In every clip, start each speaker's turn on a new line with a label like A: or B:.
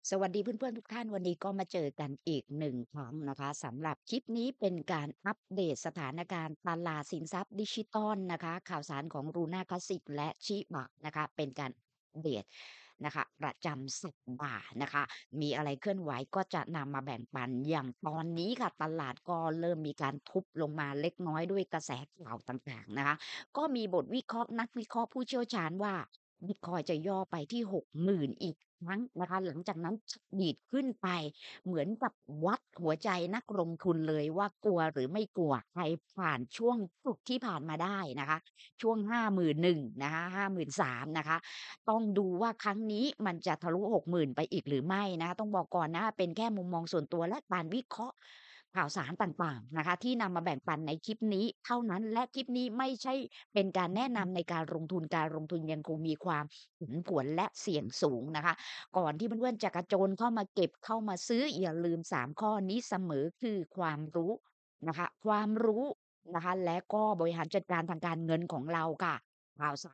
A: สวัสดีเพื่อนๆทุกท่านวันนี้ก็มาเจอกันอีก1ครั้งนะคะสำหรับคลิปนี้เป็นการอัปเดตสถานการณ์ตลาดสินทรัพย์ดิจิทัลนะคะข่าวสารของ Luna Classic และชิบะนะคะเป็นการอัปเดตนะคะประจำสัปดาห์นะคะมีอะไรเคลื่อนไหวก็จะนำมาแบ่งปันอย่างตอนนี้ค่ะตลาดก็เริ่มมีการทุบลงมาเล็กน้อยด้วยกระแสข่าวต่างๆนะคะก็มีบทวิเคราะห์นักวิเคราะห์ผู้เชี่ยวชาญว่าบิตคอยน์จะย่อไปที่60,000อีก ครั้งนะคะหลังจากนั้นดีดขึ้นไปเหมือนกับวัดหัวใจนักลงทุนเลยว่ากลัวหรือไม่กลัวใครผ่านช่วงจุดที่ผ่านมาได้นะคะช่วง51,000นะคะ53,000นะคะต้องดูว่าครั้งนี้มันจะทะลุ60,000ไปอีกหรือไม่นะคะต้องบอกก่อนนะเป็นแค่มุมมองส่วนตัวและการวิเคราะห์ข่าวสารต่างๆนะคะที่นำมาแบ่งปันในคลิปนี้เท่านั้นและคลิปนี้ไม่ใช่เป็นการแนะนำในการลงทุนการลงทุนยังคงมีความ ผันผวนและเสี่ยงสูงนะคะก่อนที่เพื่อนๆจะกระโจนเข้ามาเก็บเข้ามาซื้ออย่าลืม3ข้อนี้เสมอคือความรู้นะคะความรู้นะคะและก็บริหารจัดการทางการเงินของเราค่ะข่าวสาร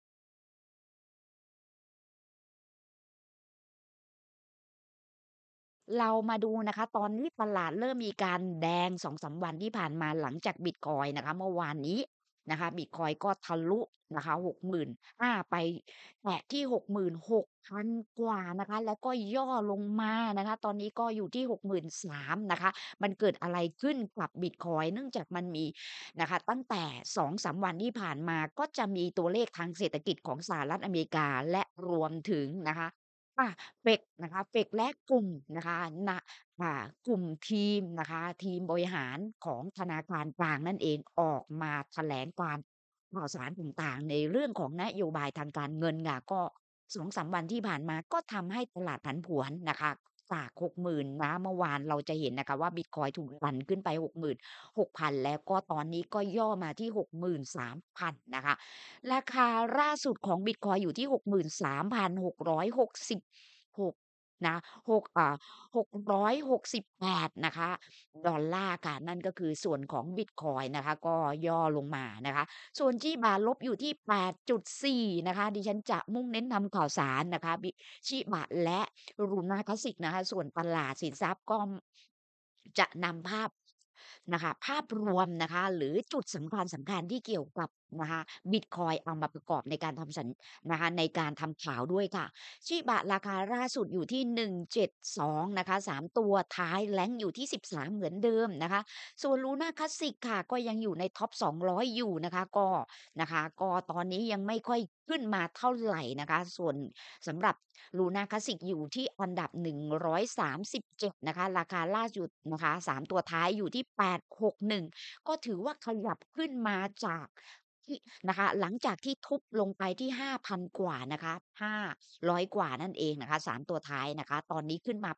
A: เรามาดูนะคะตอนนี้ตลาดเริ่มมีการแดง2-3วันที่ผ่านมาหลังจากบิตคอยน์นะคะเมื่อวานนี้นะคะบิตคอยน์ก็ทะลุนะคะ65,000ไปแตะที่66,000กว่านะคะแล้วก็ย่อลงมานะคะตอนนี้ก็อยู่ที่63,000นะคะมันเกิดอะไรขึ้นกับบิตคอยน์เนื่องจากมันมีนะคะตั้งแต่2-3วันที่ผ่านมาก็จะมีตัวเลขทางเศรษฐกิจของสหรัฐอเมริกาและรวมถึงนะคะ ค่ะ FED นะคะ FED และกลุ่มนะคะนะกลุ่มทีมนะคะทีมบริหารของธนาคารกลางนั่นเองออกมาแถลงการข่าวสารต่างๆในเรื่องของนโยบายทางการเงินค่ะก็2-3วันที่ผ่านมาก็ทำให้ตลาดผันผวนนะคะจาก60,000นะเมื่อวานเราจะเห็นนะคะว่าบิตคอยน์ถูกดันขึ้นไป66,000แล้วก็ตอนนี้ก็ย่อมาที่63,000นะคะ ราคาล่าสุดของบิตคอยน์อยู่ที่63,666นะ6668นะคะดอลลาร์ค่ะนั่นก็คือส่วนของบิตคอยน์นะคะก็ย่อลงมานะคะส่วนที่บาทลบอยู่ที่8.4นะคะดิฉันจะมุ่งเน้นทำข่าวสารนะคะชิบะและ Luna Classic นะคะส่วนตลาดสินทรัพย์ก็จะนำภาพนะคะภาพรวมนะคะหรือจุดสำคัญที่เกี่ยวกับนะคะบิตคอยน์เอามาประกอบในการทำนะคะในการทำข่าวด้วยค่ะชิบะราคาล่าสุดอยู่ที่172นะคะ3ตัวท้าย rank อยู่ที่13เหมือนเดิมนะคะส่วน Luna Classic ค่ะก็ยังอยู่ในท็อป200อยู่นะคะก็ตอนนี้ยังไม่ค่อยขึ้นมาเท่าไรนะคะส่วนสำหรับ Luna Classic อยู่ที่อันดับ137นะคะราคาล่าสุดนะคะ3ตัวท้ายอยู่ที่861ก็ถือว่าขยับขึ้นมาจากที่นะคะหลังจากที่ทุบลงไปที่5,000กว่านะคะ500กว่านั่นเองนะคะ3ตัวท้ายนะคะตอนนี้ขึ้นมา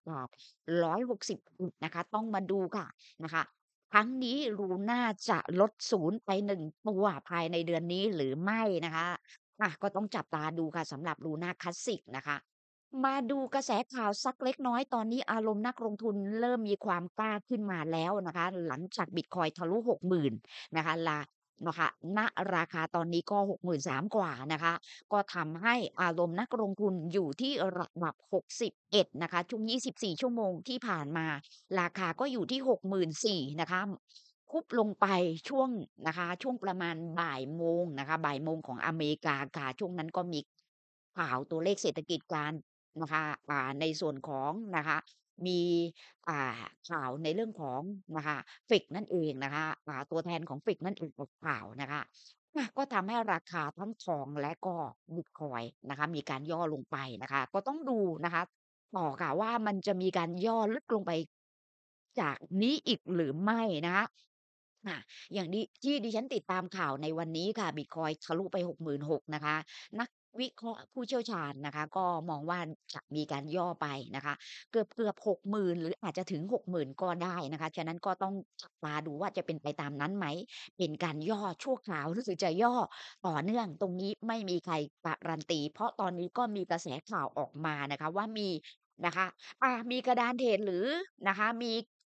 A: 860อีกนะคะต้องมาดูค่ะนะคะครั้งนี้ Luna จะลดศูนย์ไป1ตัวภายในเดือนนี้หรือไม่นะคะก็ต้องจับตาดูค่ะสำหรับ Luna Classic นะคะ มาดูกระแสข่าวสักเล็กน้อยตอนนี้อารมณ์นักลงทุนเริ่มมีความกล้าขึ้นมาแล้วนะคะหลังจากบิตคอยน์ทะลุ60,000นะคะนะคะณราคาตอนนี้ก็63,000กว่านะคะก็ทำให้อารมณ์นักลงทุนอยู่ที่ระดับ61นะคะช่วง24ชั่วโมงที่ผ่านมาราคาก็อยู่ที่64,000นะคะคุบลงไปช่วงนะคะช่วงประมาณบ่ายโมงนะคะบ่ายโมงของอเมริกาค่ะช่วงนั้นก็มีข่าวตัวเลขเศรษฐกิจการ นะคะในส่วนของนะคะมีอ่าข่าวในเรื่องของนะคะ FED นั่นเองนะคะตัวแทนของ FED นั่นเองออกข่าวนะคะก็ทำให้ราคาทั้งทองและก็บิตคอยน์นะคะมีการย่อลงไปนะคะก็ต้องดูนะคะต่อค่ะว่ามันจะมีการย่อลึกลงไปจากนี้อีกหรือไม่นะคะค่ะอย่างที่ดิฉันติดตามข่าวในวันนี้ค่ะบิตคอยน์ทะลุไป66,000นะคะนัก วิเคราะห์ผู้เชี่ยวชาญนะคะก็มองว่าจะมีการย่อไปนะคะเกือบ60,000หรืออาจจะถึง60,000ก็ได้นะคะฉะนั้นก็ต้องจับตาดูว่าจะเป็นไปตามนั้นไหมเป็นการย่อชั่วคราวหรือจะย่อต่อเนื่องตรงนี้ไม่มีใครการันตีเพราะตอนนี้ก็มีกระแสข่าวออกมานะคะว่ามีนะคะมีกระดานเทรดหรือนะคะมี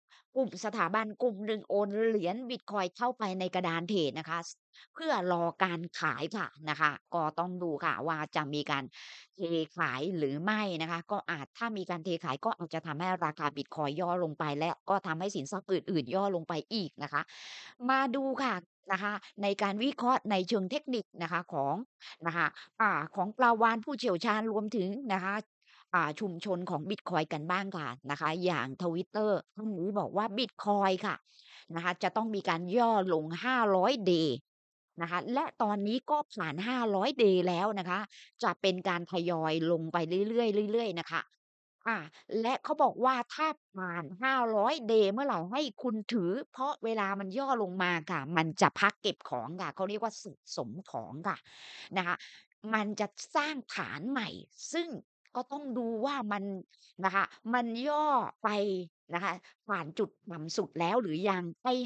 A: กลุ่มสถาบันกลุ่มหนึ่งโอนเหรียญบิตคอยน์เข้าไปในกระดานเทรดนะคะเพื่อรอการขายค่ะนะคะก็ต้องดูค่ะว่าจะมีการเทขายหรือไม่นะคะก็อาจถ้ามีการเทขายก็อาจจะทำให้ราคาบิตคอยน์ย่อลงไปและก็ทำให้สินทรัพย์อื่นๆย่อลงไปอีกนะคะมาดูค่ะนะคะในการวิเคราะห์ในเชิงเทคนิคนะคะของนะคะของปลาวาฬผู้เชี่ยวชาญรวมถึงนะคะชุมชนของบิตคอยน์กันบ้างค่ะนะคะอย่าง Twitter ท่านนี้บอกว่าบิตคอยน์ค่ะนะคะจะต้องมีการย่อลง500 Day นะคะและตอนนี้ก็ผ่าน500 Day แล้วนะคะจะเป็นการทยอยลงไปเรื่อยๆเรื่อยๆนะคะอาและเขาบอกว่าถ้าผ่าน500 Day เมื่อไหร่ให้คุณถือเพราะเวลามันย่อลงมาค่ะมันจะพักเก็บของค่ะเขาเรียกว่าสะสมของค่ะนะคะมันจะสร้างฐานใหม่ซึ่งก็ต้องดูว่ามันนะคะมันย่อไปนะคะผ่านจุดต่ำสุดแล้วหรือยังไอ้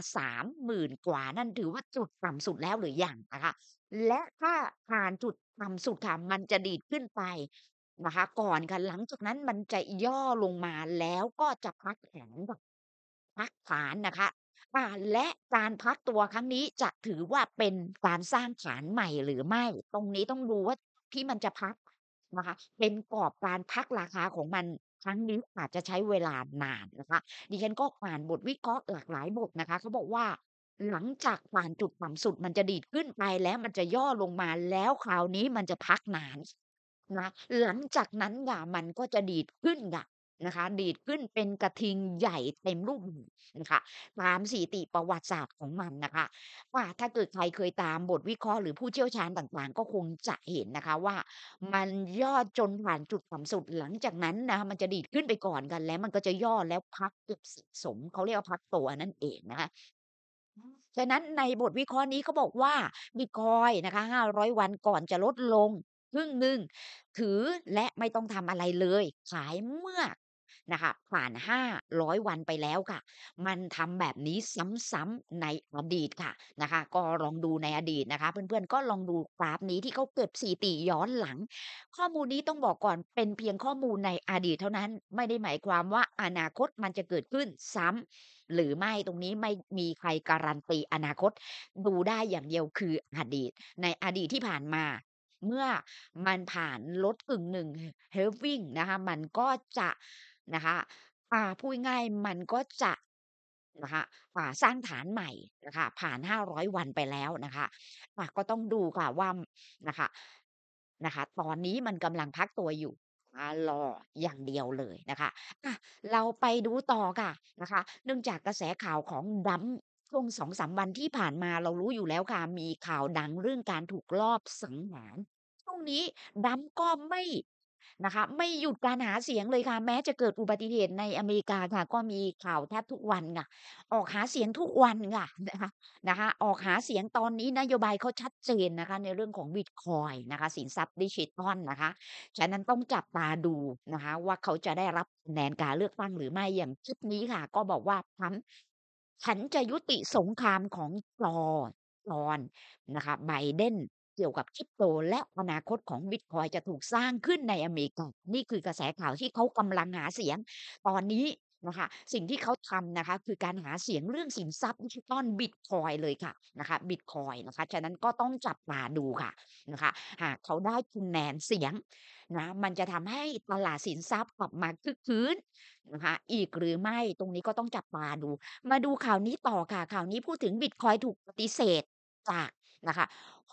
A: 53,000กว่านั่นถือว่าจุดต่ำสุดแล้วหรือยังนะคะและถ้าผ่านจุดต่ำสุดค่ะมันจะดีดขึ้นไปนะคะก่อนค่ะหลังจากนั้นมันจะย่อลงมาแล้วก็จะพักฐานค่ะพักฐานนะคะและการพักตัวครั้งนี้จะถือว่าเป็นการสร้างฐานใหม่หรือไม่ตรงนี้ต้องดูว่าที่มันจะพัก นะคะเป็นกรอบการพักราคาของมันครั้งนี้อาจจะใช้เวลานานนะคะดิฉันก็อ่านบทวิเคราะห์หลากหลายบทนะคะเขาบอกว่าหลังจากผ่านจุดต่ำสุดมันจะดีดขึ้นไปแล้วมันจะย่อลงมาแล้วคราวนี้มันจะพักนานนะหลังจากนั้นค่ะมันก็จะดีดขึ้นค่ะนะคะดีดขึ้นเป็นกระทิงใหญ่เต็มรูปแบบนะคะตามสถิติประวัติศาสตร์ของมันนะคะถ้าเกิดใครเคยตามบทวิเคราะห์หรือผู้เชี่ยวชาญต่างๆก็คงจะเห็นนะคะว่า มันย่อจนผ่านจุดต่ำสุดหลังจากนั้นนะคะมันจะดีดขึ้นไปก่อนกันแล้วมันก็จะย่อแล้วพักเก็บสะสมเขาเรียกว่าพักตัวนั่นเองนะคะ ฉะนั้นในบทวิเคราะห์นี้เขาบอกว่าบิตคอยน์นะคะ500วันก่อนจะลดลงครึ่งหนึ่งถือและไม่ต้องทำอะไรเลยขายเมื่อนะคะผ่าน500วันไปแล้วค่ะมันทำแบบนี้ซ้ำๆในอดีตค่ะนะคะก็ลองดูในอดีตนะคะเพื่อนๆก็ลองดูกราฟนี้ที่เขาเก็บสถิติย้อนหลังข้อมูลนี้ต้องบอกก่อนเป็นเพียงข้อมูลในอดีตเท่านั้นไม่ได้หมายความว่าอนาคตมันจะเกิดขึ้นซ้ำ หรือไม่ตรงนี้ไม่มีใครการันตีอนาคตดูได้อย่างเดียวคืออดีตในอดีตที่ผ่านมาเมื่อมันผ่านรถกึ่งหนึ่ง halving นะคะมันก็จะนะคะพูดง่ายๆมันก็จะนะคะสร้างฐานใหม่นะคะผ่าน500วันไปแล้วนะคะก็ต้องดูค่ะว่านะคะตอนนี้มันกำลังพักตัวอยู่รออย่างเดียวเลยนะคะอะ เราไปดูต่อค่ะนะคะเนื่องจากกระแสข่าวของดัมป์ช่วง2-3วันที่ผ่านมาเรารู้อยู่แล้วค่ะมีข่าวดังเรื่องการถูกลอบสังหารช่วงนี้ดัมป์ก็ไม่นะคะไม่หยุดการหาเสียงเลยค่ะแม้จะเกิดอุบัติเหตุในอเมริกาค่ะก็มีข่าวแทบทุกวันค่ะออกหาเสียงทุกวันค่ะนะคะออกหาเสียงตอนนี้นโยบายเขาชัดเจนนะคะในเรื่องของบิตคอยน์นะคะสินทรัพย์ดิจิทัลนะคะ ฉะนั้นต้องจับตาดูนะคะว่าเขาจะได้รับคะแนนการเลือกตั้งหรือไม่อย่างคลิปนี้ค่ะก็บอกว่าฉันจะยุติสงครามของจอนนะคะไบเดนเกี่ยวกับ Crypto และอนาคตของบิตคอยน์จะถูกสร้างขึ้นในอเมริกานี่คือกระแสข่าวที่เขากำลังหาเสียงตอนนี้นะคะสิ่งที่เขาทำนะคะคือการหาเสียงเรื่องสินทรัพย์ดิจิทัลบิตคอยน์เลยค่ะนะคะบิตคอยน์นะคะฉะนั้นก็ต้องจับตาดูค่ะนะคะหากเขาได้คะแนนเสียง นะมันจะทำให้ตลาดสินทรัพย์กลับมาคึกคื้นนะคะอีกหรือไม่ตรงนี้ก็ต้องจับตาดูมาดูข่าวนี้ต่อค่ะข่าวนี้พูดถึงบิตคอยน์ถูกปฏิเสธจากนะคะ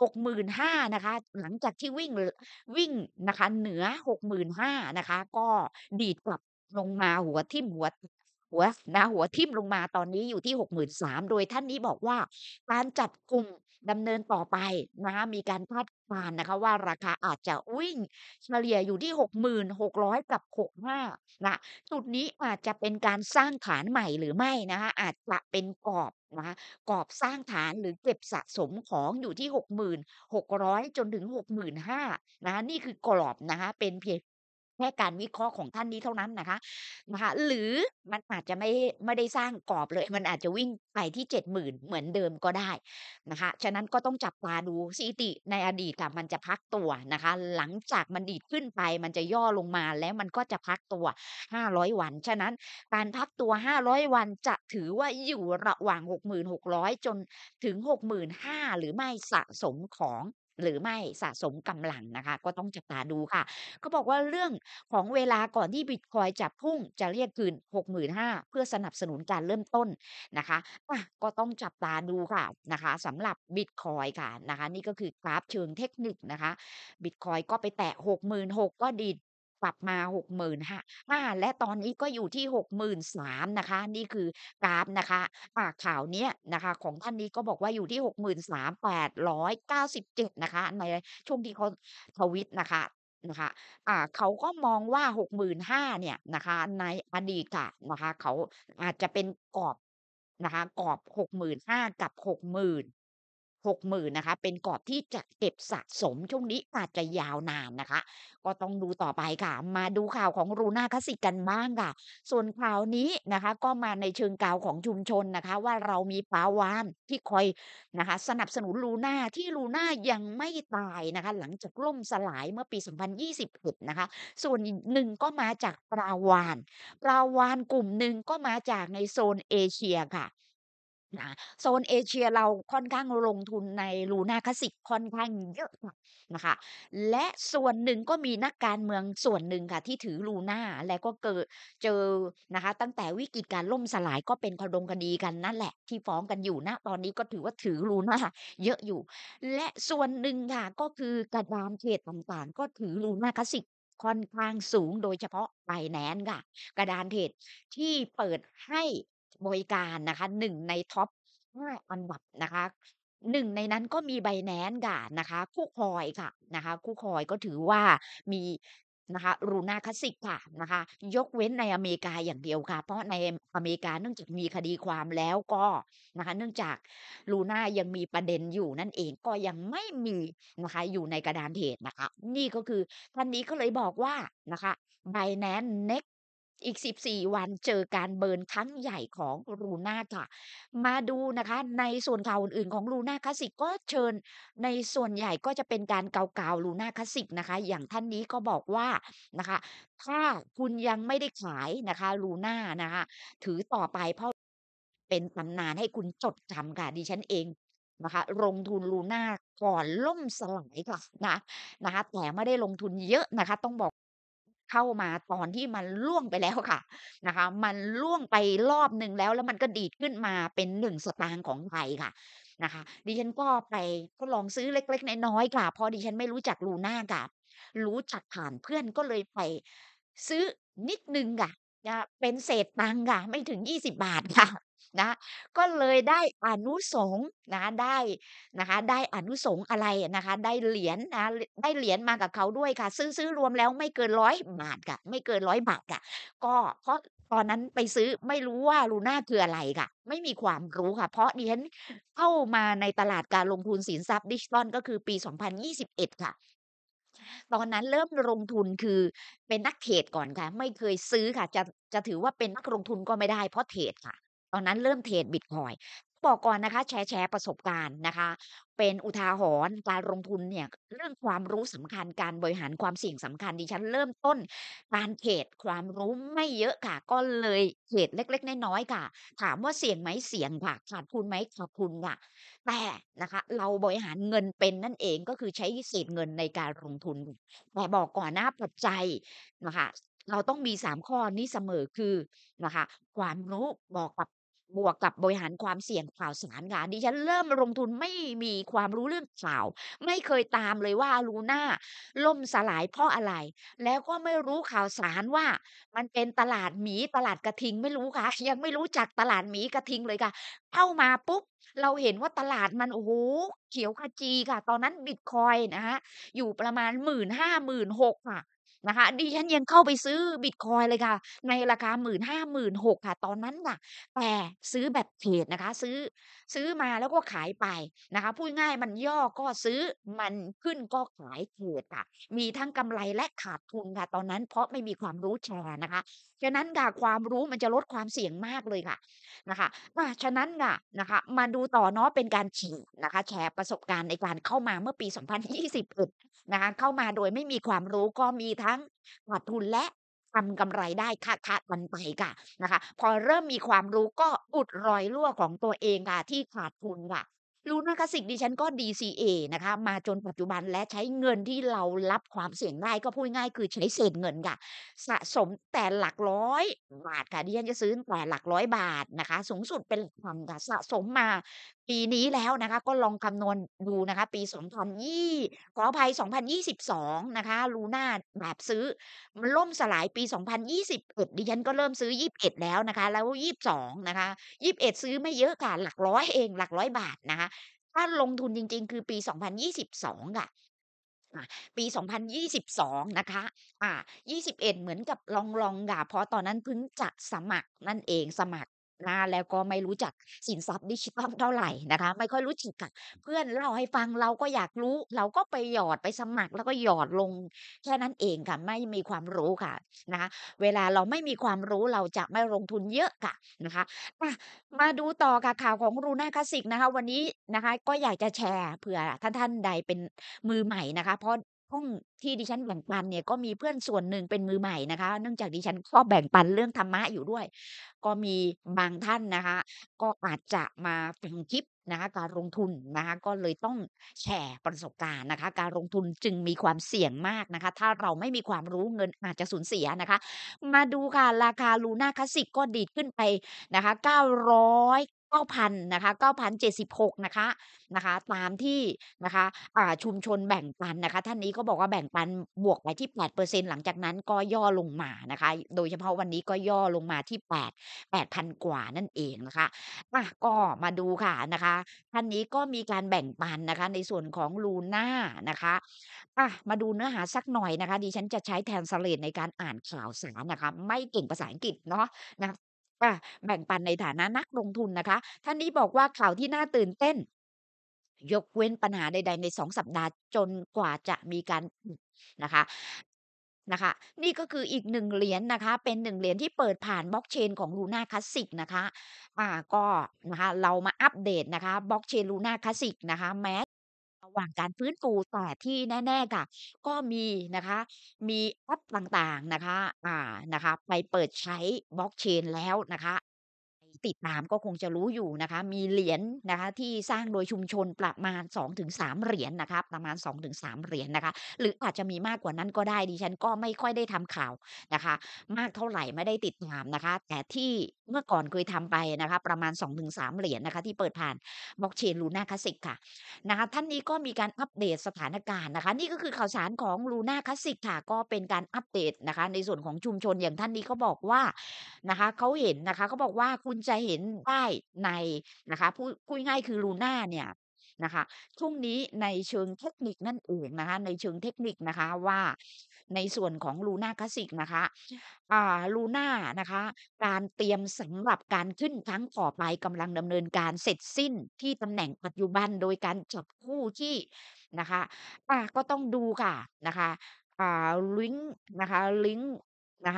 A: 65,000นะคะหลังจากที่วิ่งนะคะเหนือ65,000นะคะก็ดีดกลับลงมาหัวหัวทิ่มลงมาตอนนี้อยู่ที่63,000โดยท่านนี้บอกว่าการจับกลุ่มดำเนินต่อไปนะคะมีการคาดการณ์นะคะว่าราคาอาจจะวิ่ง เฉลี่ยอยู่ที่6,600กับ65นะจุดนี้อาจจะเป็นการสร้างฐานใหม่หรือไม่นะคะอาจจะเป็นกรอบนะคะกรอบสร้างฐานหรือเก็บสะสมของอยู่ที่6,600จนถึง65,000นห้านะคะนี่คือกรอบนะคะเป็นเพียงแค่การวิเคราะห์ของท่านนี้เท่านั้นนะคะหรือมันอาจจะไม่ได้สร้างกรอบเลยมันอาจจะวิ่งไปที่70,000เหมือนเดิมก็ได้นะคะฉะนั้นก็ต้องจับตาดูสถิติในอดีตอะมันจะพักตัวนะคะหลังจากมันดีดขึ้นไปมันจะย่อลงมาแล้วมันก็จะพักตัว500วันฉะนั้นการพักตัว500วันจะถือว่าอยู่ระหว่าง6,600จนถึง65,000หรือไม่สะสมของหรือไม่สะสมกำลังนะคะก็ต้องจับตาดูค่ะ เขาบอกว่าเรื่องของเวลาก่อนที่บิตคอยน์จะพุ่งจะเรียกคืน65,000เพื่อสนับสนุนการเริ่มต้นนะคะก็ต้องจับตาดูค่ะนะคะสำหรับบิตคอยน์ค่ะนะคะนี่ก็คือกราฟเชิงเทคนิคนะคะบิตคอยน์ก็ไปแตะ66,000ก็ดีดกลับมา65,000และตอนนี้ก็อยู่ที่63,000นะคะนี่คือกราฟนะคะข่าวเนี้ยนะคะของท่านนี้ก็บอกว่าอยู่ที่63,897นะคะในช่วงที่เขาทวิตนะคะ เขาก็มองว่า65,000เนี่ยนะคะในอดีตอะนะคะเขาอาจจะเป็นกรอบนะคะกรอบ65,000กับ60,000นะคะเป็นกรอบที่จะเก็บสะสมช่วงนี้อาจจะยาวนานนะคะก็ต้องดูต่อไปค่ะมาดูข่าวของ Luna Classic กันบ้างค่ะส่วนข่าวนี้นะคะก็มาในเชิงกล่าวของชุมชนนะคะว่าเรามีปลาวาฬที่คอยนะคะสนับสนุน Luna ที่ Luna ยังไม่ตายนะคะหลังจากล่มสลายเมื่อปี2021นะคะส่วนอีกหนึ่งก็มาจากปลาวาฬกลุ่มหนึ่งก็มาจากในโซนเอเชียค่ะ โซนเอเชียเราค่อนข้างลงทุนใน Luna Classic ค่อนข้างเยอะค่ะนะคะและส่วนหนึ่งก็มีนักการเมืองส่วนหนึ่งค่ะที่ถือ Luna แล้วก็เจอนะคะตั้งแต่วิกฤตการล่มสลายก็เป็นขดงคดีกันนั่นแหละที่ฟ้องกันอยู่ณตอนนี้ก็ถือว่าถือ Luna เยอะอยู่และส่วนหนึ่งค่ะก็คือกระดานเทรดต่างๆก็ถือ Luna Classic ค่อนข้างสูงโดยเฉพาะ Binance ค่ะกระดานเทรดที่เปิดให้บริการนะคะ1ในท็อป 5อันดับนะคะ1ในนั้นก็มี Binance ค่ะนะคะKuCoin ค่ะนะคะ KuCoin ก็ถือว่ามีนะคะ Luna Classic ค่ะนะคะยกเว้นในอเมริกาอย่างเดียวค่ะเพราะในอเมริกาเนื่องจากมีคดีความแล้วก็นะคะเนื่องจาก Luna ยังมีประเด็นอยู่นั่นเองก็ยังไม่มีนะคะอยู่ในกระดานเทรดนะคะนี่ก็คือท่านนี้ก็เลยบอกว่านะคะ Binance Next อีก14วันเจอการเบิร์นครั้งใหญ่ของ Luna ค่ะ มาดูนะคะในส่วนข่าวอื่นๆของ Luna Classic ก็เชิญในส่วนใหญ่ก็จะเป็นการเกาๆ Luna Classic นะคะอย่างท่านนี้ก็บอกว่านะคะถ้าคุณยังไม่ได้ขายนะคะ Luna นะคะถือต่อไปเพราะเป็นตำนานให้คุณจดจำค่ะดิฉันเองนะคะลงทุน Luna ก่อนล่มสลายค่ะนะคะแต่ไม่ได้ลงทุนเยอะนะคะต้องบอก เข้ามาตอนที่มันร่วงไปแล้วค่ะนะคะมันร่วงไปรอบหนึ่งแล้วมันก็ดีดขึ้นมาเป็น1สตางค์ของไทยค่ะนะคะดิฉันก็ไปทดลองซื้อเล็กๆน้อยๆค่ะเพราะดิฉันไม่รู้จัก Luna ค่ะรู้จักผ่านเพื่อนก็เลยไปซื้อนิดหนึ่งค่ะเป็นเศษตังค์ค่ะไม่ถึง20 บาทค่ะนะก็เลยได้อานุสงส์นะคะได้อานุสงส์อะไรอะนะคะได้เหรียญได้เหรียญมากับเขาด้วยค่ะซื้อรวมแล้วไม่เกิน100 บาทค่ะไม่เกิน100 บาทค่ะก็เพราะตอนนั้นไปซื้อไม่รู้ว่า Luna คืออะไรค่ะไม่มีความรู้ค่ะเพราะดิฉันเข้ามาในตลาดการลงทุนสินทรัพย์ดิจิทัลก็คือปี2021ค่ะ ตอนนั้นเริ่มลงทุนคือเป็นนักเทรดก่อนค่ะไม่เคยซื้อค่ะจะถือว่าเป็นนักลงทุนก็ไม่ได้เพราะเทรดค่ะตอนนั้นเริ่มเทรดบิตคอยน์บอกก่อนนะคะแชร์ประสบการณ์นะคะเป็นอุทาหรณ์การลงทุนเนี่ยเรื่องความรู้สำคัญการบริหารความเสี่ยงสำคัญดิฉันเริ่มต้นการเทรดความรู้ไม่เยอะค่ะก็เลยเทรดเล็กๆน้อยๆค่ะถามว่าเสี่ยงไหมเสี่ยงค่ะขาดทุนไหมขาดทุนค่ะ แต่นะคะเราบริหารเงินเป็นนั่นเองก็คือใช้เศษเงินในการลงทุนแต่บอกก่อนนะปัจจัยนะคะเราต้องมี3ข้อนี้เสมอคือนะคะความรู้บวกกับบริหารความเสี่ยงข่าวสารค่ะดิฉันเริ่มลงทุนไม่มีความรู้เรื่องข่าวไม่เคยตามเลยว่า Luna ล่มสลายเพราะอะไรแล้วก็ไม่รู้ข่าวสารว่ามันเป็นตลาดหมีตลาดกระทิงไม่รู้ค่ะยังไม่รู้จักตลาดหมีกระทิงเลยค่ะเข้ามาปุ๊บ เราเห็นว่าตลาดมันโอ้โฮเขียวขจีค่ะตอนนั้นบิตคอยน์นะคะอยู่ประมาณ15,000-16,000ค่ะนะคะดิฉันยังเข้าไปซื้อบิตคอยน์เลยค่ะในราคา15,000 16,000ค่ะตอนนั้นค่ะแต่ซื้อแบบเทรดนะคะซื้อมาแล้วก็ขายไปนะคะพูดง่ายๆมันย่อก็ซื้อมันขึ้นก็ขายเทรดค่ะมีทั้งกำไรและขาดทุนค่ะตอนนั้นเพราะไม่มีความรู้แชร์นะคะฉะนั้นค่ะความรู้มันจะลดความเสี่ยงมากเลยค่ะนะคะฉะนั้นค่ะนะคะมาดูต่อเนาะเป็นการนะคะแชร์ประสบการณ์ในการเข้ามาเมื่อปี2021นะคะเข้ามาโดยไม่มีความรู้ก็มีทั้งขาดทุนและทำกำไรได้คะๆกันไปค่ะนะคะพอเริ่มมีความรู้ก็อุดรอยรั่วของตัวเองค่ะที่ขาดทุนค่ะรู้นะคะสิ่งดิฉันก็ DCA นะคะมาจนปัจจุบันและใช้เงินที่เรารับความเสี่ยงได้ก็พูดง่ายๆคือใช้เศษเงินค่ะสะสมแต่หลักร้อยบาทค่ะดิฉันจะซื้อตั้งแต่หลักร้อยบาทนะคะสูงสุดเป็นหลักพันค่ะสะสมมาปีนี้แล้วนะคะก็ลองคำนวณดูนะคะปีขออภัย2022นะคะลูน่าแบบซื้อมันล่มสลายปี2021ดิฉันก็เริ่มซื้อ21แล้วนะคะแล้ว22นะคะ21ซื้อไม่เยอะค่ะหลักร้อยเองหลักร้อยบาทนะคะถ้าลงทุนจริงๆคือปี2022ค่ะอาปี2022นะคะ21เหมือนกับลองๆค่ะเพราะตอนนั้นเพิ่งจะสมัครนั่นเองสมัครแล้วก็ไม่รู้จักสินทรัพย์ดิจิทัลเท่าไรนะคะไม่ค่อยรู้จักค่ะ เพื่อนเล่าให้ฟังเราก็อยากรู้เราก็ไปหยอดไปสมัครแล้วก็หยอดลงแค่นั้นเองค่ะไม่มีความรู้ค่ะนะคะเวลาเราไม่มีความรู้เราจะไม่ลงทุนเยอะค่ะนะคะอะมาดูต่อค่ะข่าวของ Luna Classic นะคะวันนี้นะคะก็อยากจะแชร์เผื่อท่านใดเป็นมือใหม่นะคะเพราะห้องที่ดิฉันแบ่งปันเนี่ยก็มีเพื่อนส่วนหนึ่งเป็นมือใหม่นะคะเนื่องจากดิฉันก็แบ่งปันเรื่องธรรมะอยู่ด้วยก็มีบางท่านนะคะ ก็อาจจะมาฟังคลิปนะคะการลงทุนนะคะก็เลยต้องแชร์ประสบการณ์นะคะการลงทุนจึงมีความเสี่ยงมากนะคะถ้าเราไม่มีความรู้เงินอาจจะสูญเสียนะคะมาดูค่ะราคา Luna Classic ก็ดีดขึ้นไปนะคะ9,000นะคะ9,076นะคะตามที่นะคะชุมชนแบ่งปันนะคะท่านนี้ก็บอกว่าแบ่งปันบวกไปที่8%หลังจากนั้นก็ย่อลงมานะคะโดยเฉพาะวันนี้ก็ย่อลงมาที่8,000กว่านั่นเองนะคะ ก็มาดูค่ะนะคะท่านนี้ก็มีการแบ่งปันนะคะในส่วนของลูน่านะคะมาดูเนื้อหาสักหน่อยนะคะดิฉันจะใช้ Translate ในการอ่านข่าวสารนะคะไม่เก่งภาษาอังกฤษเนาะนะอาแบ่งปันในฐานะนักลงทุนนะคะท่านนี้บอกว่าข่าวที่น่าตื่นเต้นยกเว้นปัญหาใดๆใน2สัปดาห์จนกว่าจะมีการนะคะนะคะนี่ก็คืออีก1เหรียญนะคะเป็น1เหรียญที่เปิดผ่าน Blockchain ของ Luna Classic นะคะก็นะคะเรามาอัปเดตนะคะ Blockchain Luna Classic นะคะแม้ระหว่างการฟื้นฟูแต่ที่แน่ๆค่ะก็มีนะคะมีแอปต่างๆนะคะนะคะไปเปิดใช้ Blockchain แล้วนะคะ ติดตามก็คงจะรู้อยู่นะคะมีเหรียญนะคะที่สร้างโดยชุมชนประมาณ2-3เหรียญนะคะประมาณ2-3เหรียญนะคะหรืออาจจะมีมากกว่านั้นก็ได้ดิฉันก็ไม่ค่อยได้ทำข่าวนะคะมากเท่าไรไม่ได้ติดตามนะคะแต่ที่เมื่อก่อนเคยทำไปนะคะประมาณ2-3เหรียญนะคะที่เปิดผ่าน Blockchain Luna Classic ค่ะนะคะท่านนี้ก็มีการอัปเดตสถานการณ์นะคะนี่ก็คือข่าวสารของ Luna Classic ค่ะก็เป็นการอัปเดตนะคะในส่วนของชุมชนอย่างท่านนี้เขาบอกว่า นะคะเขาเห็นนะคะเขาบอกว่าคุณจะเห็นได้ในนะคะพูดง่ายๆคือ Luna เนี่ยนะคะช่วงนี้ในเชิงเทคนิคนั่นเองนะคะในเชิงเทคนิคนะคะว่าในส่วนของ Luna Classic นะคะLuna นะคะการเตรียมสำหรับการขึ้นครั้งต่อไปกำลังดำเนินการเสร็จสิ้นที่ตำแหน่งปัจจุบันโดยการจับคู่ที่นะคะก็ต้องดูค่ะนะคะลิงก์นะคะลิงก์นะคะ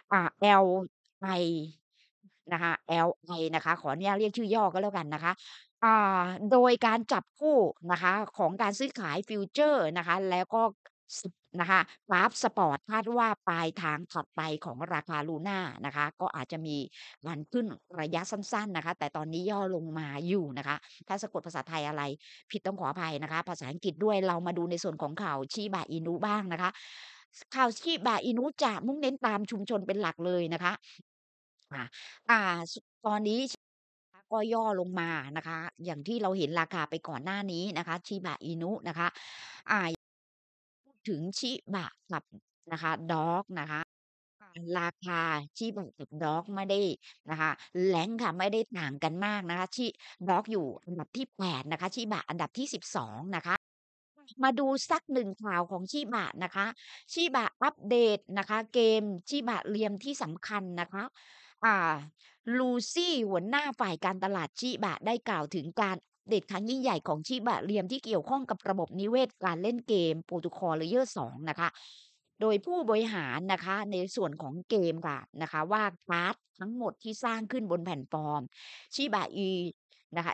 A: LI นะคะ LI นะคะขออนุญาตเรียกชื่อย่อก็แล้วกันนะคะโดยการจับคู่นะคะของการซื้อขายฟิวเจอร์นะคะแล้วก็สนะคะกราฟสปอร์ตคาดว่าปลายทางถัดไปของราคา Luna นะคะก็อาจจะมีการขึ้นระยะสั้นๆนะคะแต่ตอนนี้ย่อลงมาอยู่นะคะถ้าสะกดภาษาไทยอะไรผิดต้องขออภัยนะคะภาษาอังกฤษด้วยเรามาดูในส่วนของข่าว Shiba Inu บ้างนะคะข่าว Shiba Inu จะมุ่งเน้นตามชุมชนเป็นหลักเลยนะคะ ค่ะตอนนี้ก็ย่อลงมานะคะอย่างที่เราเห็นราคาไปก่อนหน้านี้นะคะ Shiba Inu นะคะอ่าพูดถึง Shiba กับนะคะ Dog นะคะราคา Shiba กับ Dog ไม่ได้นะคะ rank ค่ะไม่ได้ต่างกันมากนะคะDog อยู่อันดับที่8นะคะ Shiba อันดับที่12นะคะมาดูสักหนึ่งข่าวของชิบะนะคะชิบะอัปเดตนะคะเกมชิบะเรียมที่สำคัญนะคะอ่าลูซี่หัวหน้าฝ่ายการตลาดชิบะได้กล่าวถึงการอัปเดตครั้งยิ่งใหญ่ของชิบะเรียมที่เกี่ยวข้องกับระบบนิเวศการเล่นเกม Protocol Layer 2นะคะโดยผู้บริหารนะคะในส่วนของเกมค่ะนะคะว่าการ์ดทั้งหมดที่สร้างขึ้นบนแพลตฟอร์มชิบะนะคะ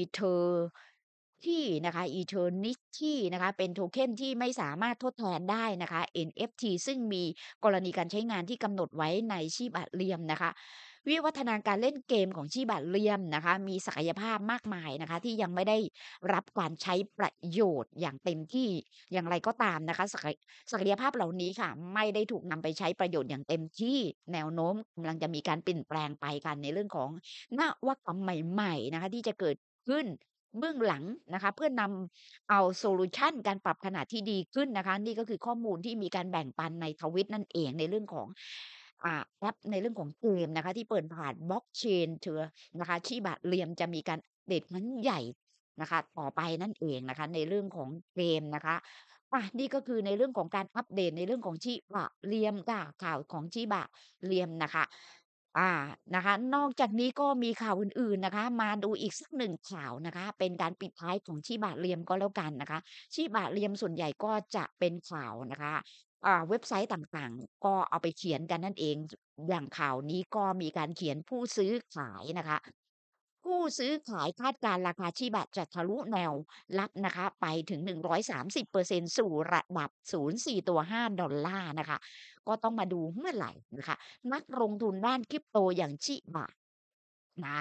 A: ที่นะคะ Eternity นะคะเป็นโทเค็นที่ไม่สามารถทดแทนได้นะคะ NFT ซึ่งมีกรณีการใช้งานที่กำหนดไว้ในชีบะเรียมนะคะวิวัฒนาการเล่นเกมของชีบะเรียมนะคะมีศักยภาพมากมายนะคะที่ยังไม่ได้รับการใช้ประโยชน์อย่างเต็มที่อย่างไรก็ตามนะคะศักยภาพเหล่านี้ค่ะไม่ได้ถูกนำไปใช้ประโยชน์อย่างเต็มที่แนวโน้มกำลังจะมีการเปลี่ยนแปลงไปกันในเรื่องของนวัตกรรมใหม่ๆนะคะที่จะเกิดขึ้น เบื้องหลังนะคะเพื่อนำเอาโซลูชันการปรับขนาดที่ดีขึ้นนะคะนี่ก็คือข้อมูลที่มีการแบ่งปันในทวิตนั่นเองในเรื่องของแอปในเรื่องของเกมนะคะที่เปิดผ่านบล็อกเชนเถือนะคะที่บาทเรียมจะมีการอัปเดตครั้งใหญ่นะคะต่อไปนั่นเองนะคะในเรื่องของเกมนะคะนี่ก็คือในเรื่องของการอัปเดตในเรื่องของชิบะเรียมค่ะข่าวของชิบะเรียมนะคะอานะคะนอกจากนี้ก็มีข่าวอื่นๆนะคะมาดูอีกสักหนึ่งข่าวนะคะเป็นการปิดท้ายของชิบะเรียมก็แล้วกันนะคะชิบะเรียมส่วนใหญ่ก็จะเป็นข่าวนะคะเว็บไซต์ต่างๆก็เอาไปเขียนกันนั่นเองอย่างข่าวนี้ก็มีการเขียนผู้ซื้อขายนะคะผู้ซื้อขายคาดการณ์ราคาชิบะจะทะลุแนวรับนะคะไปถึง130%สู่ระดับ0.4ตัว$5นะคะก็ต้องมาดูเมื่อไหร่นะคะ นักลงทุนด้านคริปโตอย่างชิบะนะ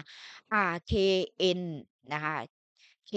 A: KN นะคะ K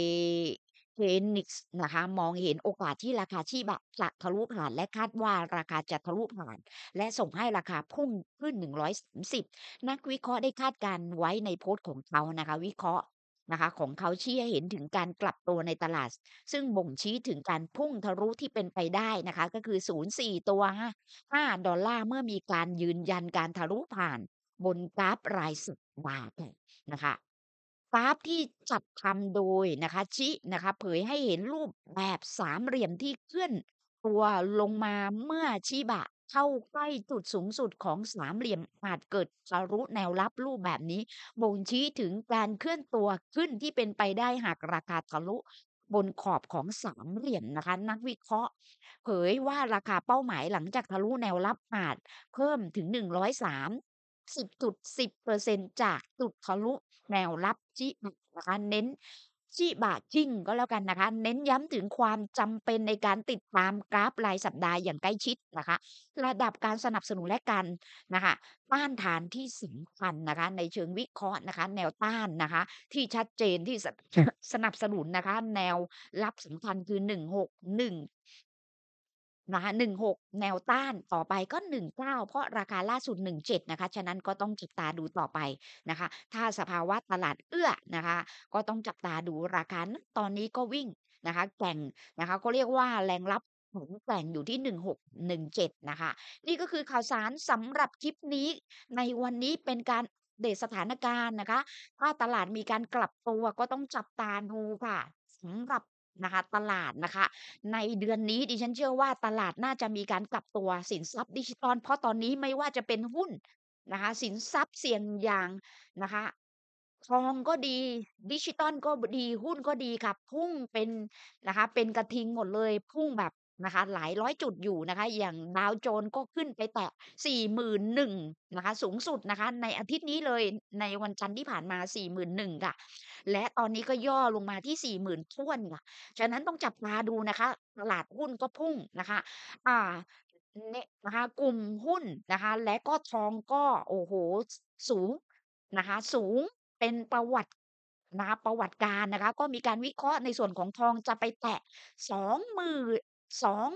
A: KNX นะคะมองเห็นโอกาสที่ราคาชิบะจะทะลุผ่านและคาดว่าราคาจะทะลุผ่านและส่งให้ราคาพุ่งขึ้น130นักวิเคราะห์ได้คาดการณ์ไว้ในโพสต์ของเขานะคะวิเคราะห์นะคะของเขาชี้ให้เห็นถึงการกลับตัวในตลาดซึ่งบ่งชี้ถึงการพุ่งทะลุที่เป็นไปได้นะคะก็คือ0.4ตัว$5เมื่อมีการยืนยันการทะลุผ่านบนกราฟรายสัปดาห์นะคะกราฟที่จัดทำโดยนะคะชินะคะเผยให้เห็นรูปแบบสามเหลี่ยมที่เคลื่อนตัวลงมาเมื่อชิบะเข้าใกล้จุดสูงสุดของสามเหลี่ยมอาจเกิดทะลุแนวรับรูปแบบนี้บ่งชี้ถึงการเคลื่อนตัวขึ้นที่เป็นไปได้หากราคาทะลุบนขอบของสามเหลี่ยมนะคะนักวิเคราะห์ เผยว่าราคาเป้าหมายหลังจากทะลุแนวรับอาจเพิ่มถึง130.10%จากจุดทะลุแนวรับจิบะนะคะเน้นชิบะชิ่งก็แล้วกันนะคะเน้นย้ำถึงความจำเป็นในการติดตามกราฟรายสัปดาห์อย่างใกล้ชิดนะคะระดับการสนับสนุนและการนะคะต้านทานที่สำคัญนะคะในเชิงวิเคราะห์นะคะแนวต้านนะคะที่ชัดเจนที่สนับสนุนนะคะแนวรับสำคัญคือ161 นะคะ16แนวต้านต่อไปก็19เพราะราคาล่าสุด17นะคะฉะนั้นก็ต้องจับตาดูต่อไปนะคะถ้าสภาวะตลาดเอื้อนะคะก็ต้องจับตาดูราคาณตอนนี้ก็วิ่งนะคะแกว่งนะคะก็เรียกว่าแรงรับแข็งแกร่งอยู่ที่1617นะคะนี่ก็คือข่าวสารสำหรับคลิปนี้ในวันนี้เป็นการอัปเดตสถานการณ์นะคะถ้าตลาดมีการกลับตัวก็ต้องจับตาดูค่ะสำหรับนะคะตลาดนะคะ ในเดือนนี้ดิฉันเชื่อว่าตลาดน่าจะมีการปรับตัวสินทรัพย์ดิจิทัลเพราะตอนนี้ไม่ว่าจะเป็นหุ้นนะคะสินทรัพย์เสี่ยงอย่างนะคะทองก็ดีดิจิทัลก็ดีหุ้นก็ดีค่ะพุ่งเป็นนะคะเป็นกระทิงหมดเลยพุ่งแบบนะคะหลายร้อยจุดอยู่นะคะอย่างดาวโจนส์ก็ขึ้นไปแตะ41,000นะคะสูงสุดนะคะในอาทิตย์นี้เลยในวันจันทร์ที่ผ่านมา41,000ค่ะและตอนนี้ก็ย่อลงมาที่40,000ถ้วนค่ะ ฉะนั้นต้องจับตาดูนะคะตลาดหุ้นก็พุ่งนะคะอ่านะคะกลุ่มหุ้นนะคะและก็ทองก็โอ้โฮสูงนะคะสูงเป็นประวัตินะคะประวัติการณ์นะคะก็มีการวิเคราะห์ในส่วนของทองจะไปแตะ20,000สอง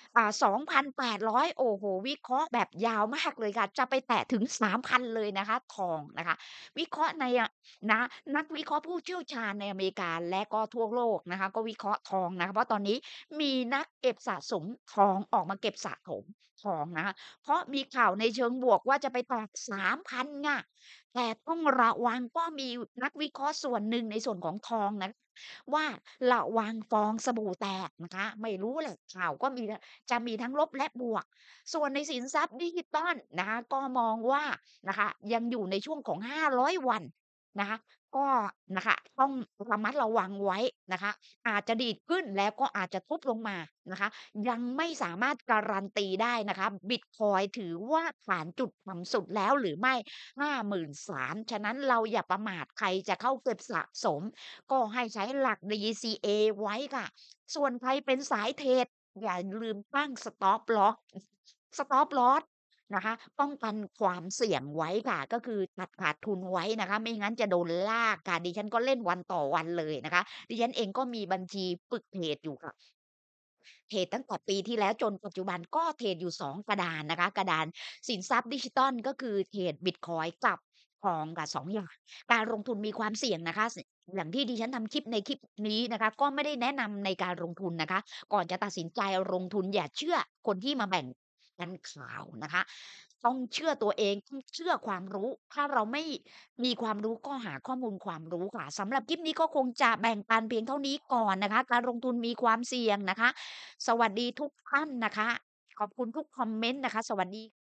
A: 2,800โอ้โฮวิเคราะห์แบบยาวมากเลยค่ะจะไปแตะถึง3,000เลยนะคะทองนะคะวิเคราะห์ในนะนักวิเคราะห์ผู้เชี่ยวชาญในอเมริกาและก็ทั่วโลกนะคะก็วิเคราะห์ทองนะคะเพราะตอนนี้มีนักเก็บสะสมทองออกมาเก็บสะสมทองนะคะเพราะมีข่าวในเชิงบวกว่าจะไปแตะ3,000ค่ะแต่ต้องระวังก็มีนักวิเคราะห์ส่วนหนึ่งในส่วนของทองนะว่าระวังฟองสบู่แตกนะคะไม่รู้แหละข่าวก็มีจะมีทั้งลบและบวกส่วนในสินทรัพย์ดิจิทัลนะคะก็มองว่านะคะยังอยู่ในช่วงของ500วันนะคะก็นะคะต้องระมัดระวังไว้นะคะอาจจะดีดขึ้นแล้วก็อาจจะทุบลงมานะคะยังไม่สามารถการันตีได้นะคะบิตคอยน์ถือว่าผ่านจุดต่ำสุดแล้วหรือไม่53,000ฉะนั้นเราอย่าประมาทใครจะเข้าเก็บสะสม ก็ให้ใช้หลัก DCA ไว้ค่ะ ส่วนใครเป็นสายเทรดอย่าลืมตั้ง Stop Loss นะคะป้องกันความเสี่ยงไว้ค่ะ ก็คือตัดขาดทุนไว้นะคะ ไม่งั้นจะโดนลากค่ะดิฉันก็เล่นวันต่อวันเลยนะคะดิฉันเองก็มีบัญชีฝึกเทรดอยู่ค่ะ เทรดตั้งแต่ปีที่แล้วจนปัจจุบันก็เทรดอยู่2กระดานนะคะกระดานสินทรัพย์ดิจิทัลก็คือเทรดบิตคอยน์กับทองค่ะ2อย่างการลงทุนมีความเสี่ยงนะคะอย่างที่ดิฉันทำคลิปในคลิปนี้นะคะก็ไม่ได้แนะนำในการลงทุนนะคะก่อนจะตัดสินใจลงทุนอย่าเชื่อคนที่มาแบ่งปันข่าวนะคะต้องเชื่อตัวเองต้องเชื่อความรู้ถ้าเราไม่มีความรู้ก็หาข้อมูลความรู้ค่ะสำหรับคลิปนี้ก็คงจะแบ่งปันเพียงเท่านี้ก่อนนะคะการลงทุนมีความเสี่ยงนะคะ สวัสดีทุกท่านนะคะ ขอบคุณทุกคอมเมนต์นะคะ สวัสดี